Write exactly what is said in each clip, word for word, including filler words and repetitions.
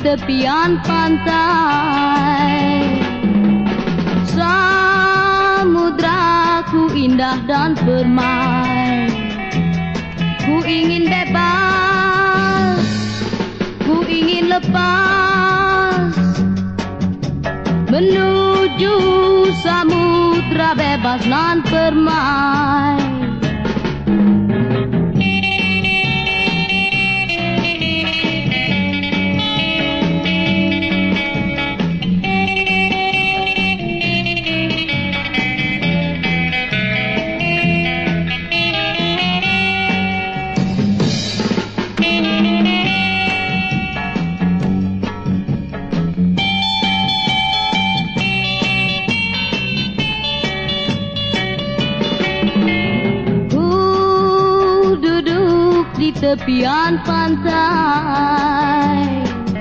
tepian pantai. Samudraku indah dan permai. Ku ingin bebas, ku ingin lepas, menuju samudra bebas nan permai. Di tepian pantai,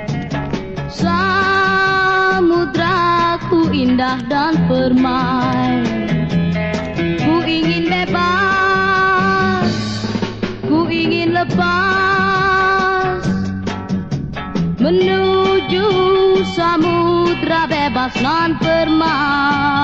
samudraku indah dan permai. Ku ingin bebas, ku ingin lepas, menuju samudra bebas nan permai.